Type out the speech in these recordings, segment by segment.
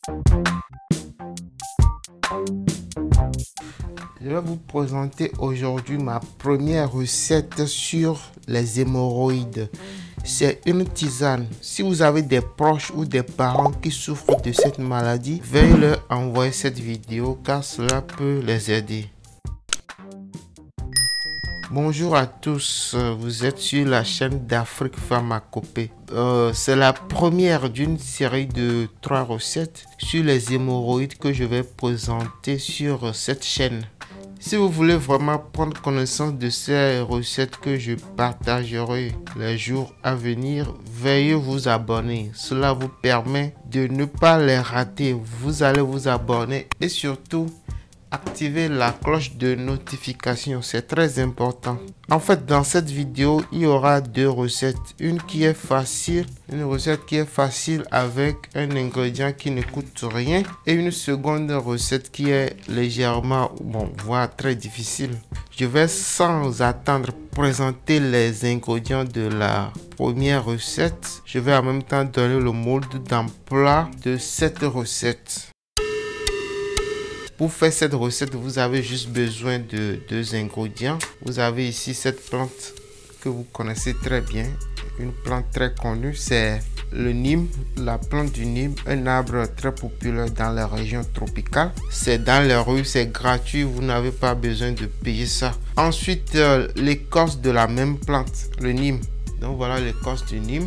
Je vais vous présenter aujourd'hui ma première recette sur les hémorroïdes. C'est une tisane. Si vous avez des proches ou des parents qui souffrent de cette maladie, veuillez leur envoyer cette vidéo car cela peut les aider. Bonjour à tous, vous êtes sur la chaîne d'Afrique Pharmacopée. C'est la première d'une série de 3 recettes sur les hémorroïdes que je vais présenter sur cette chaîne. Si vous voulez vraiment prendre connaissance de ces recettes que je partagerai les jours à venir, veuillez vous abonner. Cela vous permet de ne pas les rater. Vous allez vous abonner et surtout activer la cloche de notification, c'est très important. En fait, dans cette vidéo, il y aura 2 recettes. Une qui est facile, une recette qui est facile avec un ingrédient qui ne coûte rien. Et une seconde recette qui est légèrement, voire très difficile. Je vais sans attendre présenter les ingrédients de la première recette. Je vais en même temps donner le mode d'emploi de cette recette. Pour faire cette recette, vous avez juste besoin de 2 ingrédients. Vous avez ici cette plante que vous connaissez très bien. Une plante très connue, c'est le nîmes, la plante du nîmes, un arbre très populaire dans les régions tropicales. C'est dans les rues, c'est gratuit, vous n'avez pas besoin de payer ça. Ensuite, l'écorce de la même plante, le nîmes. Donc voilà l'écorce du nîmes.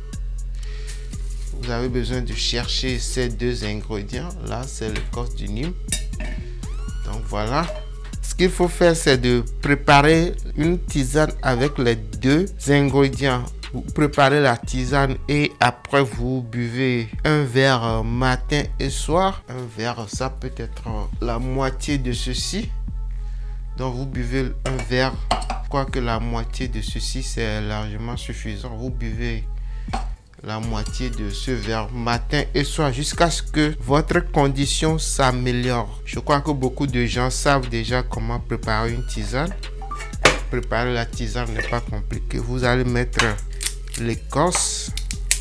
Vous avez besoin de chercher ces 2 ingrédients. Là, c'est l'écorce du nîmes. Donc voilà. Ce qu'il faut faire, c'est de préparer une tisane avec les 2 ingrédients. Vous préparez la tisane et après vous buvez un verre matin et soir. Un verre, ça peut être la moitié de ceci. Donc vous buvez un verre. Quoique la moitié de ceci, c'est largement suffisant. Vous buvez la moitié de ce verre matin et soir jusqu'à ce que votre condition s'améliore. Je crois que beaucoup de gens savent déjà comment préparer une tisane. Préparer la tisane n'est pas compliqué. Vous allez mettre l'écorce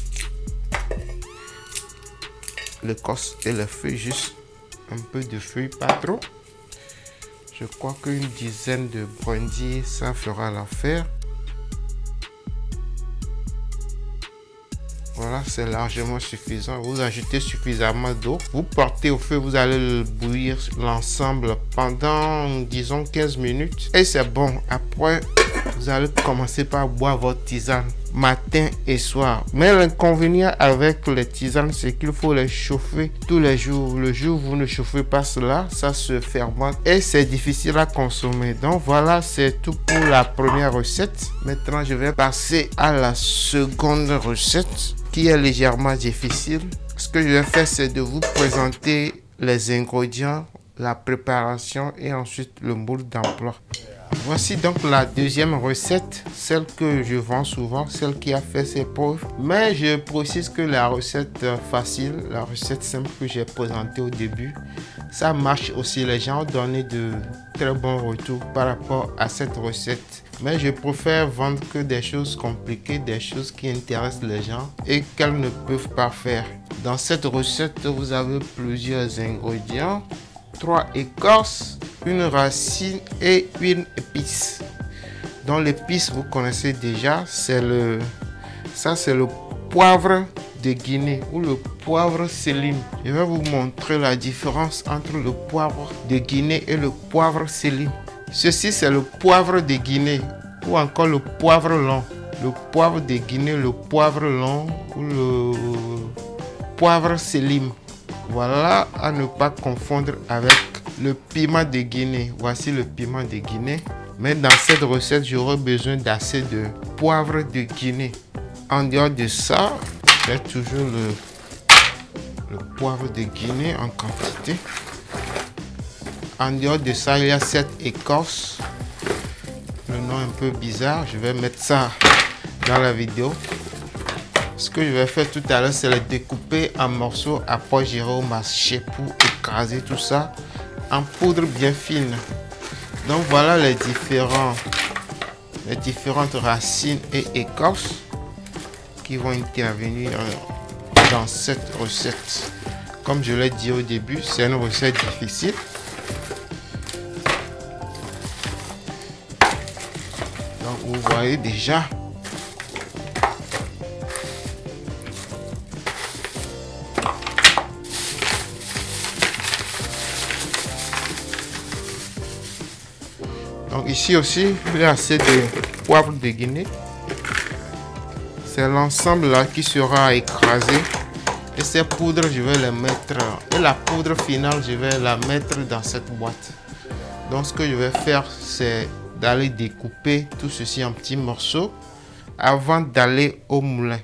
et les feuilles, juste un peu de feuilles, pas trop. Je crois qu'une dizaine de brindilles, ça fera l'affaire. Voilà, c'est largement suffisant. Vous ajoutez suffisamment d'eau. Vous portez au feu, vous allez le bouillir l'ensemble pendant, disons, 15 minutes. Et c'est bon. Après, vous allez commencer par boire votre tisane matin et soir. Mais l'inconvénient avec les tisanes, c'est qu'il faut les chauffer tous les jours. Le jour où vous ne chauffez pas cela, ça se fermente et c'est difficile à consommer. Donc voilà, c'est tout pour la première recette. Maintenant, je vais passer à la seconde recette qui est légèrement difficile. Ce que je vais faire, c'est de vous présenter les ingrédients, la préparation et ensuite le mode d'emploi. Voici donc la deuxième recette, celle que je vends souvent, celle qui a fait ses preuves. Mais je précise que la recette facile, la recette simple que j'ai présentée au début, ça marche aussi. Les gens ont donné de très bons retours par rapport à cette recette. Mais je préfère vendre que des choses compliquées, des choses qui intéressent les gens et qu'elles ne peuvent pas faire. Dans cette recette, vous avez plusieurs ingrédients. 3 écorces, une racine et une épice. Donc l'épice, vous connaissez déjà, c'est le poivre de Guinée ou le poivre Selim. Je vais vous montrer la différence entre le poivre de Guinée et le poivre Selim. Ceci, c'est le poivre de Guinée ou encore le poivre long. Le poivre de Guinée, le poivre long ou le poivre Selim. Voilà, à ne pas confondre avec le piment de Guinée. Voici le piment de Guinée. Mais dans cette recette, j'aurai besoin d'assez de poivre de Guinée. En dehors de ça, j'ai toujours le poivre de Guinée en quantité. En dehors de ça, il y a cette écorce. Le nom un peu bizarre. Je vais mettre ça dans la vidéo. Ce que je vais faire tout à l'heure, c'est le découper en morceaux. Après, j'irai au marché pour écraser tout ça en poudre bien fine. Donc voilà les différentes racines et écorces qui vont intervenir dans cette recette. Comme je l'ai dit au début, c'est une recette difficile. Donc vous voyez déjà. Donc ici aussi, il y a assez de poivre de Guinée. C'est l'ensemble là qui sera écrasé. Et ces poudres, je vais les mettre. Et la poudre finale, je vais la mettre dans cette boîte. Donc ce que je vais faire, c'est d'aller découper tout ceci en petits morceaux avant d'aller au moulin.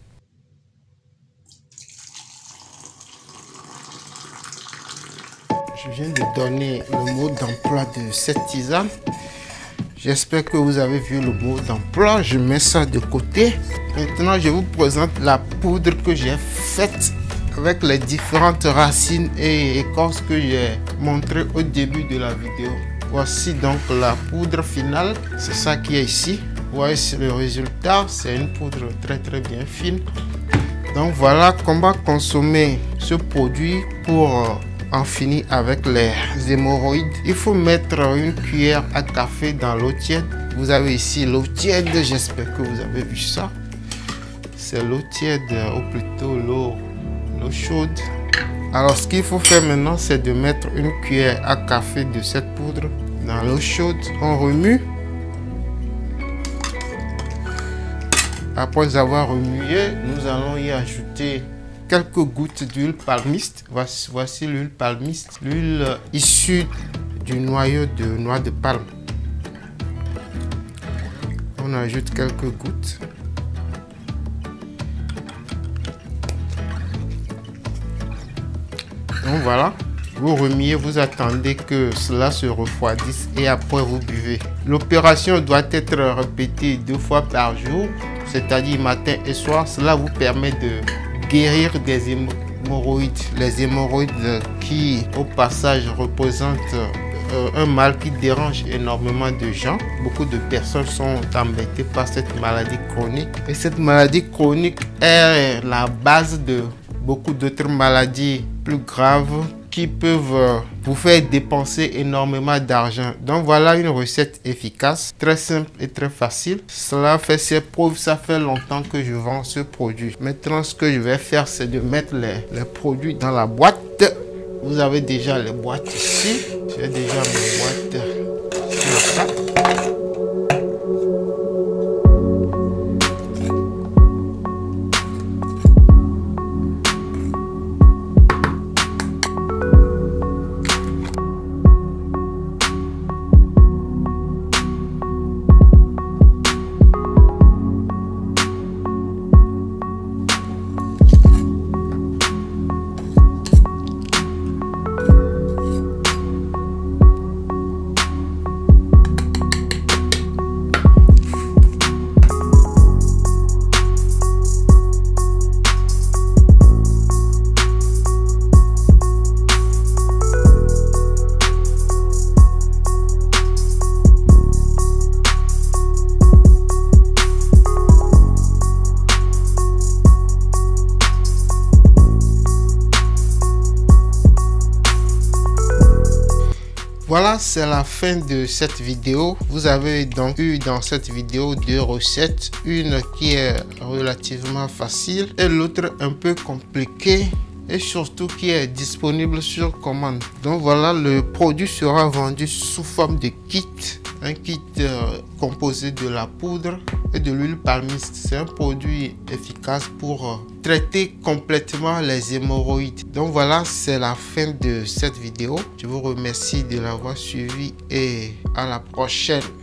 Je viens de donner le mot d'emploi de cette tisane. J'espère que vous avez vu le mot d'emploi. Je mets ça de côté. Maintenant, je vous présente la poudre que j'ai faite avec les différentes racines et écorces que j'ai montré au début de la vidéo. Voici donc la poudre finale. C'est ça qui est ici. Vous voyez le résultat. C'est une poudre très bien fine. Donc voilà comment consommer ce produit pour en finir avec les hémorroïdes. Il faut mettre une cuillère à café dans l'eau tiède. Vous avez ici l'eau tiède. J'espère que vous avez vu ça. C'est l'eau tiède ou plutôt l'eau chaude. Alors ce qu'il faut faire maintenant, c'est de mettre une cuillère à café de cette poudre dans l'eau chaude. On remue. Après avoir remué, nous allons y ajouter quelques gouttes d'huile palmiste. Voici l'huile palmiste, l'huile issue du noyau de noix de palme. On ajoute quelques gouttes. Donc voilà, vous remuez, vous attendez que cela se refroidisse et après vous buvez. L'opération doit être répétée 2 fois par jour, c'est-à-dire matin et soir. Cela vous permet de guérir des hémorroïdes. Les hémorroïdes qui au passage représentent un mal qui dérange énormément de gens. Beaucoup de personnes sont embêtées par cette maladie chronique. Et cette maladie chronique est la base de beaucoup d'autres maladies plus graves qui peuvent vous faire dépenser énormément d'argent. Donc voilà une recette efficace, très simple et très facile. Cela fait ses preuves, ça fait longtemps que je vends ce produit. Maintenant ce que je vais faire, c'est de mettre les produits dans la boîte. Vous avez déjà les boîtes ici. J'ai déjà mes boîtes sur ça. Voilà, c'est la fin de cette vidéo. Vous avez donc eu dans cette vidéo 2 recettes. Une qui est relativement facile et l'autre un peu compliquée. Et surtout qui est disponible sur commande. Donc voilà, le produit sera vendu sous forme de kit. Un kit composé de la poudre et de l'huile palmiste. C'est un produit efficace pour traiter complètement les hémorroïdes. Donc voilà, c'est la fin de cette vidéo. Je vous remercie de l'avoir suivi et à la prochaine.